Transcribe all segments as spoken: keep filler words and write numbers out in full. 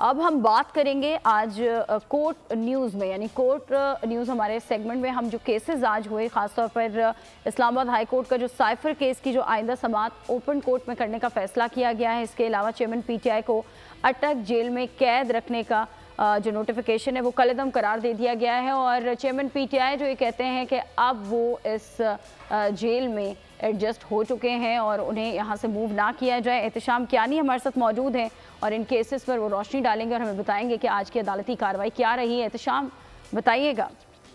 अब हम बात करेंगे आज कोर्ट न्यूज़ में, यानी कोर्ट न्यूज़ हमारे सेगमेंट में हम जो केसेस आज हुए, ख़ासतौर पर इस्लामाबाद हाई कोर्ट का जो साइफर केस की जो आइंदा समाअत ओपन कोर्ट में करने का फैसला किया गया है। इसके अलावा चेयरमैन पीटीआई को अटक जेल में कैद रखने का जो नोटिफिकेशन है वो कलअदम करार दे दिया गया है और चेयरमैन पीटीआई जो ये कहते हैं कि अब वो इस जेल में एडजस्ट हो चुके हैं और उन्हें यहाँ से मूव ना किया जाए। एहतशाम कियानी हमारे साथ मौजूद हैं और इन केसेस पर वो रोशनी डालेंगे और हमें बताएंगे कि आज की अदालती कार्रवाई क्या रही है। एहतशाम, बताइएगा।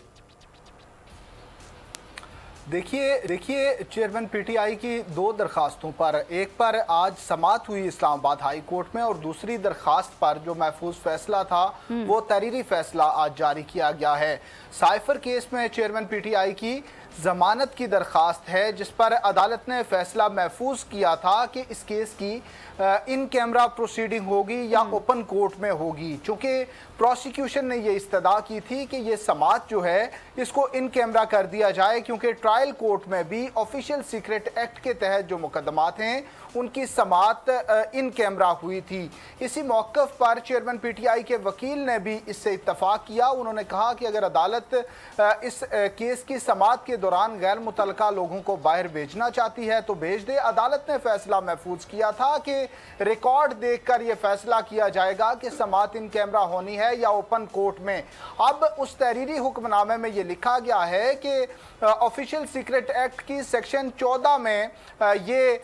देखिए देखिए चेयरमैन पीटीआई की दो दरखास्तों पर, एक पर आज समाअत हुई इस्लामाबाद हाई कोर्ट में और दूसरी दरखास्त पर जो महफूज फैसला था वो तहरीरी फैसला आज जारी किया गया है। साइफर केस में चेयरमैन पीटीआई की जमानत की दरखास्त है जिस पर अदालत ने फैसला महफूज किया था कि इस केस की इन कैमरा प्रोसीडिंग होगी या ओपन कोर्ट में होगी। चूंकि प्रोसिक्यूशन ने ये इस्तदा की थी कि ये समाअत जो है इसको इन कैमरा कर दिया जाए, क्योंकि ट्रायल कोर्ट में भी ऑफिशियल सीक्रेट एक्ट के तहत जो मुकदमात हैं उनकी समाअत इन कैमरा हुई थी। इसी मौक़िफ़ पर चेयरमैन पीटीआई के वकील ने भी इससे इत्तफाक किया। उन्होंने कहा कि अगर अदालत इस केस की समाअत के दौरान गैर मुतल्लका लोगों को बाहर भेजना चाहती है तो भेज दे। अदालत ने फैसला महफूज किया था कि रिकॉर्ड देखकर यह फैसला किया जाएगा कि समाअत इन कैमरा होनी है या ओपन कोर्ट में। अब उस तहरीरी हुक्मनामे में यह लिखा गया है कि ऑफिशियल सीक्रेट एक्ट की सेक्शन चौदह में ये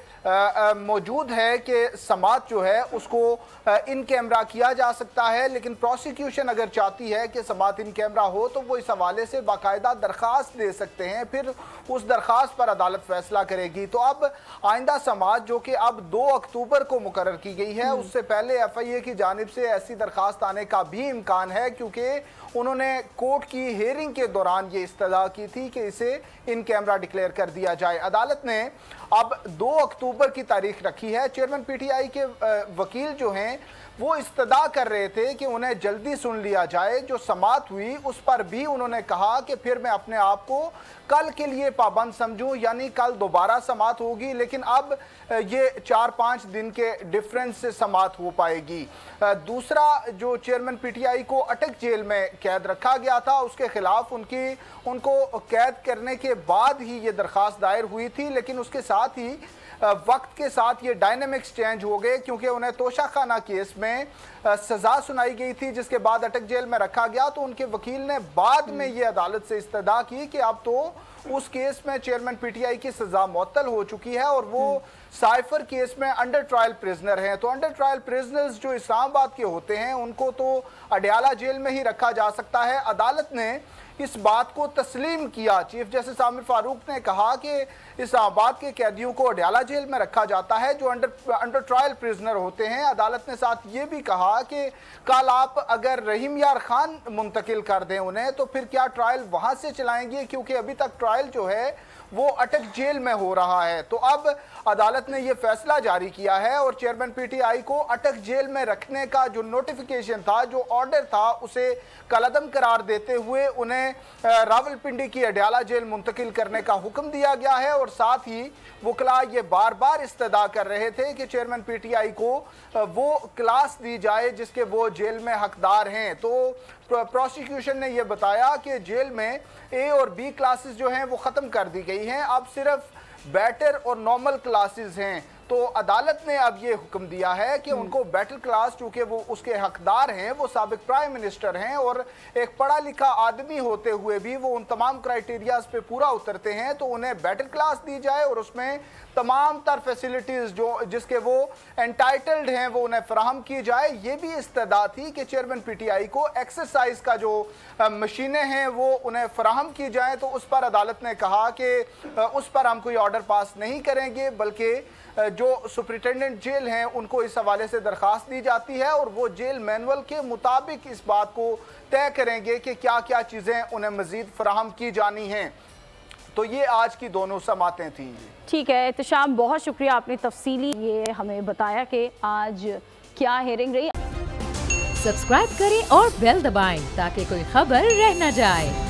मौजूद है कि समाअत जो है उसको इन कैमरा किया जा सकता है, लेकिन प्रोसिक्यूशन अगर चाहती है कि समाअत इन कैमरा हो तो वो इस हवाले से बाकायदा दरख्वास्त दे सकते हैं, फिर उस दरख्वास्त पर अदालत फैसला करेगी। तो अब आइंदा समाअत जो कि अब दो अक्टूबर को मुकर्रर की गई है, उससे पहले एफ आई ए की जानिब से ऐसी दरख्वास्त आने का भी इम्कान है, क्योंकि उन्होंने कोर्ट की हेयरिंग के दौरान ये इस्तदा की थी कि इसे इन कैमरा डिक्लेयर कर दिया जाए। अदालत ने अब दो अक्टूबर की तारीख रखी है। चेयरमैन पीटीआई के वकील जो हैं वो इस्तदा कर रहे थे कि उन्हें जल्दी सुन लिया जाए। जो समाअत हुई उस पर भी उन्होंने कहा कि फिर मैं अपने आप को कल के लिए पाबंद समझूं, यानी कल दोबारा समाअत होगी, लेकिन अब ये चार पाँच दिन के डिफरेंस से समाअत हो पाएगी। दूसरा, जो चेयरमैन पीटीआई को अटक जेल में कैद रखा गया था उसके खिलाफ उनकी उनको कैद करने के बाद ही ये दरख्वास्त दायर हुई थी, लेकिन उसके साथ ही वक्त के साथ ये डायनेमिक्स चेंज हो गए, क्योंकि उन्हें तोशाखाना केस में सज़ा सुनाई गई थी जिसके बाद अटक जेल में रखा गया। तो उनके वकील ने बाद में ये अदालत से इस्तदा की कि अब तो उस केस में चेयरमैन पीटीआई की सज़ा मुअत्तल हो चुकी है और वो साइफर केस में अंडर ट्रायल प्रिजनर हैं। तो अंडर ट्रायल प्रिजनर्स जो इस्लामाबाद के होते हैं उनको तो अडयाला जेल में ही रखा जा सकता है। अदालत ने इस बात को तस्लीम किया। चीफ जस्टिस आमिर फारूक ने कहा कि इस्लामाबाद के कैदियों को अडयाला जेल में रखा जाता है जो अंडर अंडर ट्रायल प्रिजनर होते हैं। अदालत ने साथ ये भी कहा कि कल आप अगर रहीम यार खान मुंतकिल कर दें उन्हें तो फिर क्या ट्रायल वहाँ से चलाएंगे, क्योंकि अभी तक ट्रायल जो है वो अटक जेल में हो रहा है। तो अब अदालत ने ये फैसला जारी किया है और चेयरमैन पीटीआई को अटक जेल में रखने का जो नोटिफिकेशन था, जो ऑर्डर था, उसे कलअदम करार देते हुए उन्हें रावलपिंडी की अडयाला जेल मुंतकिल करने का हुक्म दिया गया है। और साथ ही वकला ये बार बार इस्तदा कर रहे थे कि चेयरमैन पीटीआई को वो क्लास दी जाए जिसके वो जेल में हकदार हैं। तो प्रोसिक्यूशन ने यह बताया कि जेल में ए और बी क्लासेस जो हैं वो ख़त्म कर दी गई हैं, अब सिर्फ बैटर और नॉर्मल क्लासेस हैं। तो अदालत ने अब ये हुक्म दिया है कि उनको बैटल क्लास, चूंकि वो उसके हकदार हैं, वो साबिक प्राइम मिनिस्टर हैं और एक पढ़ा लिखा आदमी होते हुए भी वो उन तमाम क्राइटेरियाज पे पूरा उतरते हैं, तो उन्हें बैटल क्लास दी जाए और उसमें तमाम तर फैसिलिटीज़ जो जिसके वो एंटाइटल्ड हैं वो उन्हें फराहम की जाए। ये भी इस्तदा थी कि चेयरमैन पीटीआई को एक्सरसाइज का जो मशीनें हैं वो उन्हें फराहम की जाए। तो उस पर अदालत ने कहा कि उस पर हम कोई ऑर्डर पास नहीं करेंगे, बल्कि जो सुप्रिटेंडेंट जेल हैं उनको इस हवाले से दरख्वास्त दी जाती है और वो जेल मैनुअल के मुताबिक इस बात को तय करेंगे कि क्या क्या चीज़ें उन्हें मज़ीद फराहम की जानी हैं। तो ये आज की दोनों समातें थीं। ठीक है एहतशाम, बहुत शुक्रिया, आपने तफसीली ये हमें बताया कि आज क्या हेयरिंग रही। सब्सक्राइब करें और बेल दबाएं ताकि कोई खबर रह न जाए।